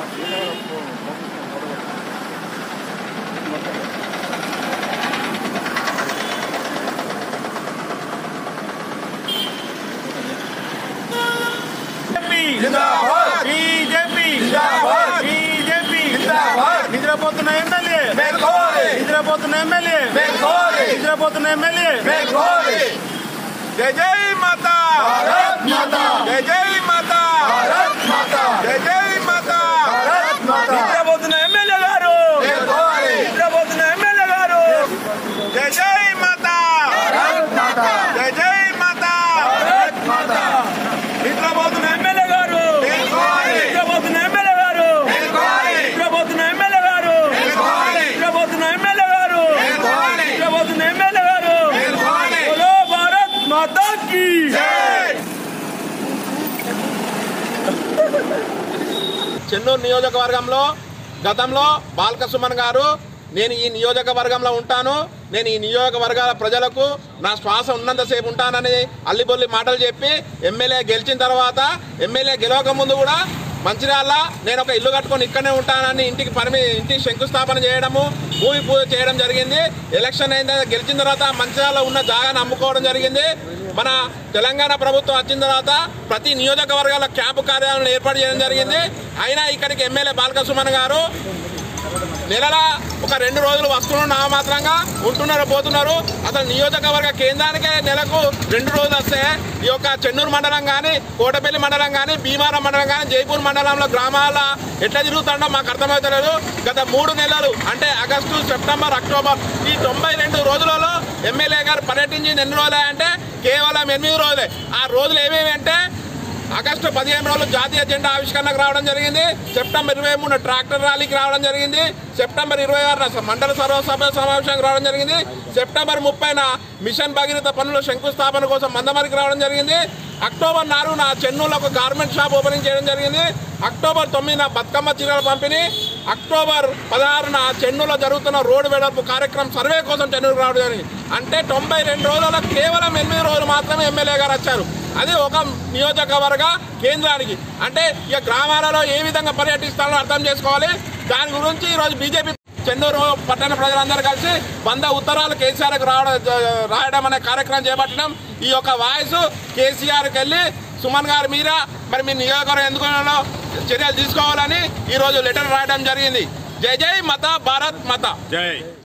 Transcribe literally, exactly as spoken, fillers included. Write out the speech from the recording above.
जिंदाबाद बीजेपी जिंदाबाद बीजेपी जिंदाबाद నిద్రపోతున్న ఎమ్మెల్యే మేల్కోవాలి నిద్రపోతున్న ఎమ్మెల్యే మేల్కోవాలి నిద్రపోతున్న ఎమ్మెల్యే మేల్కోవాలి జై జై మాతా భారత్ మాతా జై జై మాతా భారత్ మాతా జై జై మాతా భారత్ మాతా నిద్రపోతున్న ఎమ్మెల్యే గారు మేల్కోవాలి నిద్రపోతున్న ఎమ్మెల్యే గారు జై జై మాతా భారత్ మాతా జై జై మాతా భారత్ మాతా నిద్రపోతున్న ఎమ్మెల్యే గారు మేల్కోవాలి నిద్రపోతున్న ఎమ్మెల్యే గారు మేల్కోవాలి నిద్రపోతున్న ఎమ్మెల్యే గారు మేల్కోవాలి నిద్రపోతున్న ఎమ్మెల్యే గారు మేల్కోవాలి నిద్రపోతున్న ఎమ్మెల్యే గారు మేల్కోవాలి బోలో భారత్ మాతా కీ జై చెన్నూరు నియోజకవర్గంలో గతంలో బాల్క సుమన్ గారు నేను ఈ నియోజకవర్గంలో ఉంటాను, నేను ఈ నియోజకవర్గాల ప్రజలకు నా శ్వాస ఉన్నంతసేపు ఉంటానని అల్లిబొల్లి మాటలు చెప్పి ఎమ్మెల్యే గెలిచిన తర్వాత ఎమ్మెల్యే గెలవక ముందు కూడా మంచిర్యాల నేను ఒక ఇల్లు కట్టుకొని ఇక్కడనే ఉంటానని ఇంటికి పర్మి ఇంటికి శంకుస్థాపన చేయడము భూమి పూజ చేయడం జరిగింది. ఎలక్షన్ అయిన గెలిచిన తర్వాత మంచిర్యాలలో ఉన్న జాగాను అమ్ముకోవడం జరిగింది. మన తెలంగాణ ప్రభుత్వం వచ్చిన తర్వాత ప్రతి నియోజకవర్గాల క్యాంపు కార్యాలయాలను ఏర్పాటు చేయడం జరిగింది. అయినా ఇక్కడికి ఎమ్మెల్యే బాల్క సుమన్ గారు నెలలా ఒక రెండు రోజులు వస్తున్నారు, నామమాత్రంగా ఉంటున్నారు పోతున్నారు. అసలు నియోజకవర్గ కేంద్రానికే నెలకు రెండు రోజులు వస్తే ఈ యొక్క చెన్నూరు మండలం కానీ కోటపల్లి మండలం కానీ భీమారం మండలం కానీ జైపూర్ మండలంలో గ్రామాల ఎట్లా తిరుగుతుండో మాకు అర్థమవుతలేదు. గత మూడు నెలలు అంటే ఆగస్టు సెప్టెంబర్ అక్టోబర్ ఈ తొంభై రెండు రోజులలో ఎమ్మెల్యే గారు పర్యటించింది ఎన్ని రోజులే అంటే కేవలం ఎనిమిది రోజులే. ఆ రోజులు ఏమేమి అంటే ఆగస్టు పదిహేను రోజులు జాతీయ జెండా ఆవిష్కరణకు రావడం జరిగింది, సెప్టెంబర్ ఇరవై మూడు ట్రాక్టర్ ర్యాలీకి రావడం జరిగింది, సెప్టెంబర్ ఇరవై ఆరున మండల సర్వసభ సమావేశానికి రావడం జరిగింది, సెప్టెంబర్ ముప్పైన మిషన్ భగీరథ పనుల శంకుస్థాపన కోసం మందమరికి రావడం జరిగింది, అక్టోబర్ నాలుగున చెన్నూరులో ఒక గార్మెంట్ షాప్ ఓపెనింగ్ చేయడం జరిగింది, అక్టోబర్ తొమ్మిదిన బతుకమ్మ చీరల పంపిణీ, అక్టోబర్ పదహారున చెన్నూరులో జరుగుతున్న రోడ్డు వెడల్పు కార్యక్రమం సర్వే కోసం చెన్నూరుకు రావడం జరిగింది. అంటే తొంభై రెండు రోజులలో కేవలం ఎనిమిది రోజులు మాత్రమే ఎమ్మెల్యే గారు వచ్చారు, అది ఒక నియోజకవర్గ కేంద్రానికి. అంటే ఇక గ్రామాలలో ఏ విధంగా పర్యటిస్తారో అర్థం చేసుకోవాలి. దాని గురించి ఈరోజు బీజేపీ చెన్నూరు పట్టణ ప్రజలందరూ కలిసి వంద ఉత్తరాలు కేసీఆర్కి రావడం రాయడం అనే కార్యక్రమం చేపట్టడం. ఈ యొక్క వాయిస్ కేసీఆర్కి వెళ్ళి సుమన్ గారు మీరా మరి మీ నియోజకవర్గం ఎందుకు చర్యలు తీసుకోవాలని ఈరోజు లెటర్ రాయడం జరిగింది. జై జై మాతా భారత్ మాతా జై.